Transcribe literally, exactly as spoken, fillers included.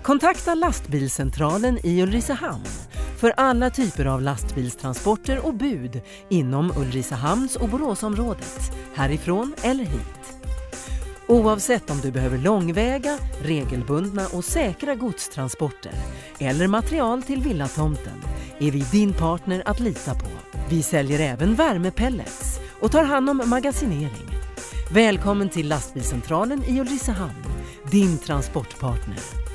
Kontakta lastbilscentralen i Ulricehamn för alla typer av lastbilstransporter och bud inom Ulricehamns och Boråsområdet, härifrån eller hit. Oavsett om du behöver långväga, regelbundna och säkra godstransporter eller material till villatomten är vi din partner att lita på. Vi säljer även värmepellets och tar hand om magasinering. Välkommen till lastbilscentralen i Ulricehamn, din transportpartner.